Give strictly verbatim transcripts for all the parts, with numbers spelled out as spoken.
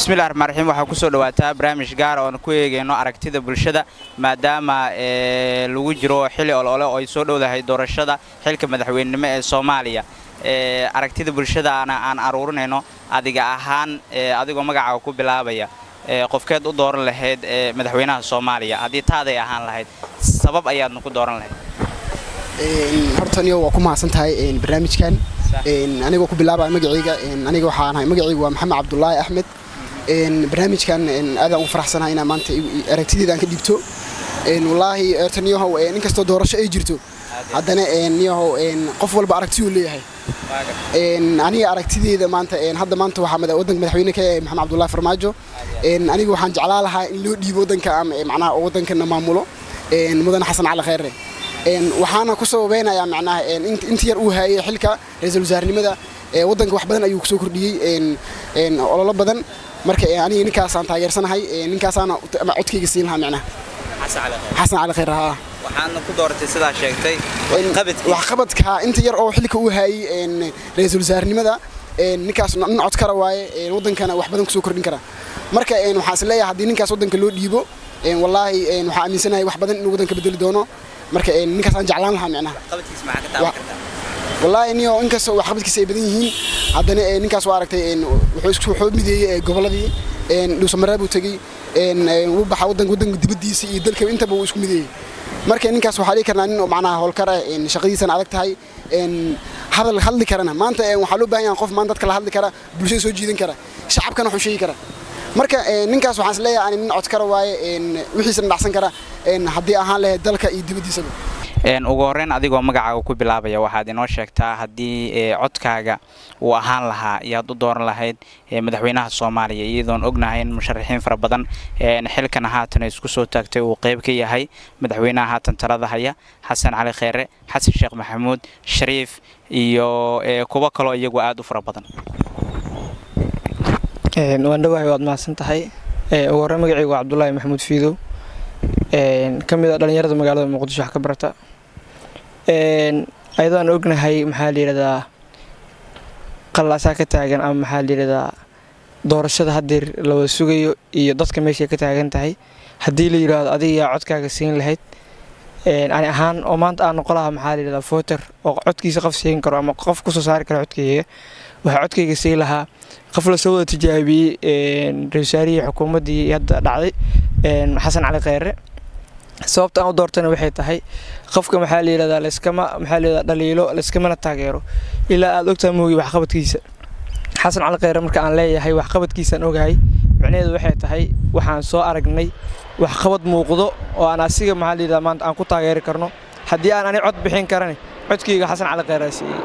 بسم الله الرحمن الرحيم waxaa ku soo dhawaataa barnaamij gaar ah oo ku eegayno aragtida bulshada maadaama ee lagu jiro xilli olole oo ay soo dhawdahay doorashada xilka madaxweynenimo ee Soomaaliya ee aragtida bulshada aan aan aruurinayno adiga ahaan adigoo magacaaga ku bilaabaya ee qofkeed u dooran lahayd ee madaxweynaha Soomaaliya hadii taaday ahaan lahayd sabab ayaad ku dooran lahayd een horta niyo waa ku mahadsantahay een barnaamijkan een aniga ku bilaabay magacayga een aniga waxaan ahay magacaygu waa Maxamed Cabdullaahi Axmed een barnaamijkan een aad aan u faraxsanahay inaan maanta aragtideeda aan ka dhigto een wallahi horta niyo een inkastoo doorasho ay jirto haddana een niyo een qof walba aragti uu leeyahay een aniga aragtideeda maanta een hadda maanta waxa wadanka madaxweyne ka Maxamed Cabdullaahi Farmaajo een aniga waxaan jeclaan lahaa in loo dhiibo wadanka ama macnaha wadanka maamulo een mudan Xasan Cali Khayre een waxaana ku soo weenayaa macnaha een inta yar uu hayay xilka ra'iisul wasaarnimada ee wadanka wax badan ayuu ku soo kordhiyay een een ololo badan marka aniga ninkaas aan taageersanahay ninkaas aan codkayga siin lahaa macnaha Xasan Cali Khayre ha waxaan ku doortay sida sheegtay wax qabadka inta yar oo xilka uu hayay een ra'iisul wasaarnimada een ninkaas nin cod kara waaye een wadankana wax badan ku soo kordhin kara marka een waxa is leeyahay hadii ninkaas wadanka loo dhiibo een wallahi een waxa aaminsanahay wax badan inuu wadanka bedeli doono marka een ninkaas aan jeclaan lahaa macnaha qabadkiisa ma ka taaban kartaa wallahi niyo inkastoo wax qabadkiisa ay badan yihiin haddana ee ninkaas waa aragtay een wuxuu isku wuxuu mideeyay goboladii een dhuusamareeb uu tagay een uu baxa wadanka wadanka dibadiisa iyo dalka intaba uu isku mideeyay marka ninkaas waxa ay karnaa in macnaha howlkar ah een shaqadiisa adag tahay een hadal hadli karana maanta een waxa loo baahan yahay qof maanta dadka la hadli kara bulshada soo jiidan kara shacabkana wuxuu sheegi kara marka ninkaas waxaan is leeyahay in cod kara waaye een wixiisa dhacsan kara een hadii ahaan lahayd dalka iyo dibadiisa een ugu horreyn adigoo magacaaga ku bilaabaya waxaad inoo sheegtaa hadii ee codkaaga uu ahaan lahaa iyaad u dooran lahayd ee madaxweynaha Soomaaliya iyadoon ognahay in musharaxiin fara badan ee xilkan haatan isku soo taagtay uu qayb ka yahay madaxweynaha haatan talada haya Xasan Cali Khayre Xasan Sheekh Maxamuud Shariif iyo ee kuwa kale iyagu aad u fara badan een waan dhawahay waad mahadsantahay ee ugu horreyn magacaygu waa Cabdullaahi Maxamuud Fiidow een kamid ah dhalinyarada magaalada Muqdisho wax ka barata een ayadoo aan ognahay maxaa la yiraahdaa qalaasa ka taagan ama maxaa la yiraahdaa doorashada hadeer la wada sugayo iyo dadka meesha ka taagan tahay hadii la yiraahdo adiga codkaaga siin lahayd een aan ahaan oo maanta aan qolaha maxaa la yiraahdaa voter oo codkiisa qof siin karo ama qof ku soo saari karo codkayga waxa codkayga siin lahaa qof la soo wada tijaabiyay een ra'iisul xukuumadii hadda dhacday een Xasan Cali Khayre sababta aan u doortana waxay tahay qofka maxaa la yiraahdaa iskama maxaa la yiraahdaa dhaliilo iskama taageero ilaa aad ogtahay moogi wax qabadkiisa Xasan Cali Khayre marka aan leeyahay wax qabadkiisa aan ogahay macnaheedu waxay tahay waxaan soo aragnay wax qabad muuqdo oo aan asiga maxaa la yiraahdaa maanta aan ku taageeri karno hadii aan ani cod bixin karan codkayga Xasan Cali Khayre siiyay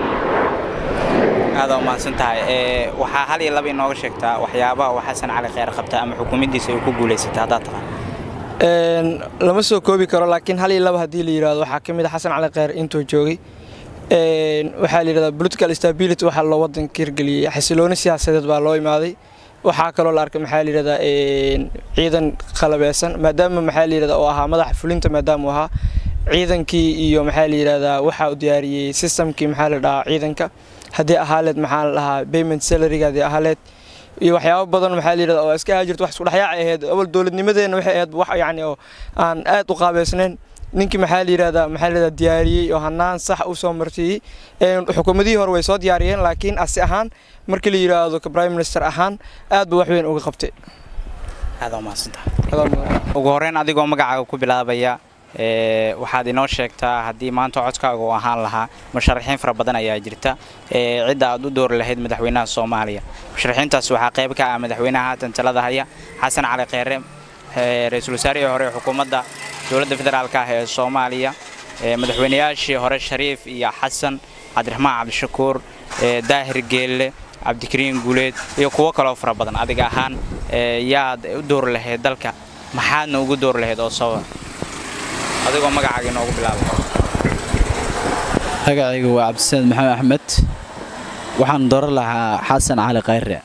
هذا ما سنتهاي waxaa hal iyo laba inooga sheegtaa waxyaabaha uu Xasan Cali Khayre qabta ama xukuumaddiisa ay ku guuleysatay hada tahay een lama soo koobi karo laakiin hal iyo laba hadii la yiraahdo waxa kamid ah Xasan Cali Khayre intuu joogay een waxa la yiraahdaa political stability waxa loo wadanka hirgeliyay xasilooni siyaasadeed baa loo imaaday waxa kale oo la arkay maxaa la yiraahdaa een ciidan qalabeysan maadaama maxaa la yiraahdaa oo ahaa madax fulinta maadaama uu ahaa ciidankii iyo maxaa la yiraahdaa waxa uu diyaariyay systemkii maxaa la dhahaa ciidanka hadii ahaaleed maxaa la dhahaa payment salary hadii ahaaleed iyo waxyaabo badan maxaa la yiraahdaa oo iska haajirto wax isku dhaxyaac ahayd awal dawladnimadeena waxay ahayd wax yaani oo aan aad u qaabeysnayn ninkii maxaa la yiraahdaa maxaa la yiraahdaa diyaariyay oo hanaan sax u soo martay ee xukuumadii hore way soo diyaariyeen laakiin asi ahaan markii la yiraahdo ka prime minister ahaan aad wax weyn uga qabtay hada ma santaa ugu horreyn adigoo magacaaga ku bilaabaya ee waxaad inoo sheegtaa hadii maanta codkaaga uu ahaan lahaa musharaxiin fara badan ayaa jirta ee cid aad u door lahayd madaxweynaha Soomaaliya musharaxiintaas waxa qayb ka ah madaxweynaha haatan talada haya Xasan Cali Khayre ee ra'iisul wasaarihii hore xukuumadda dawladda federaalka ah ee Soomaaliya ee madaxweynayaashii hore Shariif iyo Xasan Cabdiraxmaan Cabdishakuur ee Daahir Geelle Cabdikariin Guuleed iyo kuwa kale oo fara badan adiga ahaan ee yaad u door lahayd dalka maxaadna ugu door lahayd oo soo adigoo magacaaga inoogu bilaabay magacaygu waa Cabdisalaam Maxamed Axmed waxaan dooran lahaa Xasan Cali Khayre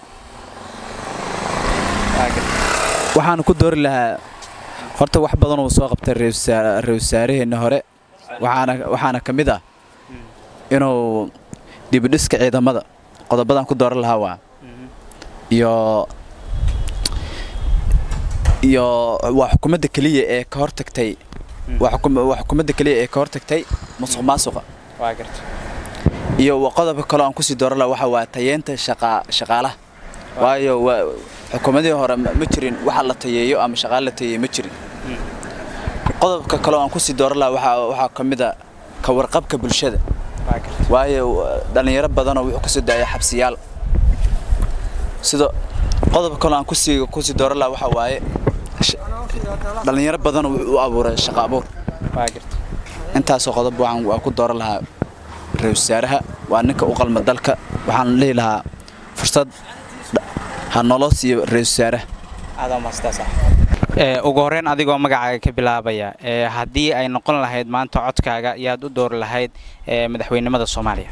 waxaan ku dooran lahaa horta wax badan oo soo qabtay ra'iisul wasaaraheena hore waxaana waxaana kamid ah inuu dib u dhiska ciidamada qodobadan ku dooran lahaa waa iyo iyo waa xukuumadda kaliya ee ka hortagtay waa xukuumadda kaliya ee ka hortagtay musuqmaasuqa waa garta iyo qodobka kale aan ku sii dooran lahaa waxa waa tayeenta shaqa shaqaalaha waayo xukuumadii hore ma jirin waxa la tayeeyo ama shaqaale la tayeeyo ma jirin qodobka kale aan ku sii dooran lahaa waxa waxa kamid ah ka warqabka bulshada waayo dhalinyaro badan oo wuxuu ka soo daayay xabsiyaal sida qodobka kale aan ku sii ku sii dooran lahaa waxa waaye dhalinyaro badan oo u abuuray shaqo abuur waa garta intaas oo qodob waxaan ku dooran lahaa ra'iisul wasaaraha waa ninka u qalma dalka waxaan leeyahay fursad ha nolol siiyo ra'iisul wasaaraha aad ma istaasa ee ugu horeen adigoo magacaaga ka bilaabaya ee hadii ay noqon lahayd maanta codkaaga yaad u door lahayd ee madaxweynimada Soomaaliya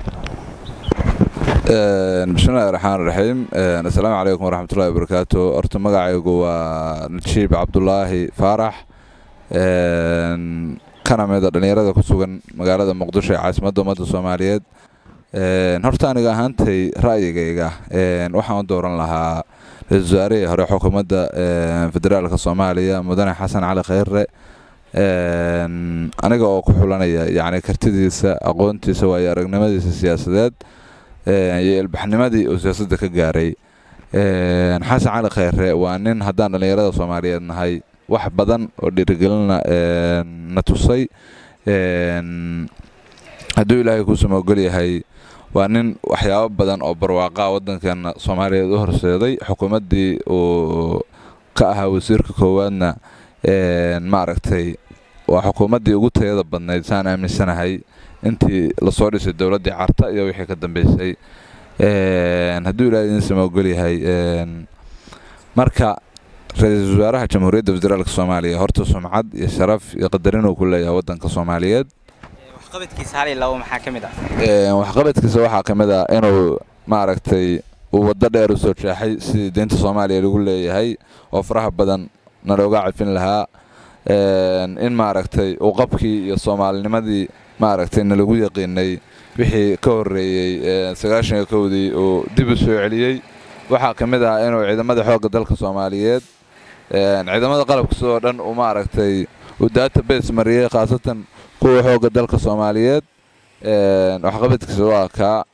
ee bismillahir rahmaanir rahiim assalaamu alaykum waraxmatullaahi wabarakaatuh horta magacaygu waa Najiib Cabdullaahi Faarax ee kana mid ah dhalinyarada ku sugan magaalada Muqdisho ee caasimadda ummadda Soomaaliyeed ee horta aniga ahaantay ra'yigayga ee waxaan dooran lahaa ra'iisul wasaaraha hore xukuumadda federaalka Soomaaliya mudane Xasan Cali Khayre ee aniga oo ku xulanaya yaani kartidiisa aqoontiisa waa aragnimadiisa siyaasadeed ee iyo ilbaxnimadii uu siyaasadda ka gaaray ee Xasan Cali Khayre waa nin haddaan dhalinyarada Soomaaliyeed nahay wax badan oo dhiirigelina ee na tusay ee hadduu Ilaahay ku soo ogol yahay waa nin waxyaabo badan oo barwaaqo wadankeena Soomaaliyeed u horseeday xukuumadii oo ka ahaa wasiirka koowaadna ee maaragtay waa xukuumadii ugu tayada badnayd saan aaminsanahay intii la soo dhisay dawladda Carta iyo wixii ka dambeysay ee hadduu Ilaahay soo ogol yahay ee marka ra'iisul wasaaraha jamhuuriyadda federaalka Soomaaliya horta sumcad iyo sharaf iyo qadarin uu ku leeyahay wadanka Soomaaliyeed waxqabadkiisa hal ilaa waxa kamid ah ee waxqabadkiisa waxa kamid ah inuu maaragtay uu wada dheer u soo jeexay si deynta Soomaaliya lagu leeyahay oo faraha badan nalooga cafin lahaa ee in maaragtay uu qabkii iyo Soomaalinimadii maaragtay lagu yaqiinay wixii ka horeeyay sagaashan iyo kowdii oo dib u soo celiyay waxa kamid ah inuu ciidamada xoogga dalka Soomaaliyeed ee ciidamada qalabka soo dhan uu maaragtay uu database mariyay khaasatan kuwa xoogga dalka Soomaaliyeed ee waxqabadkiisa waa ka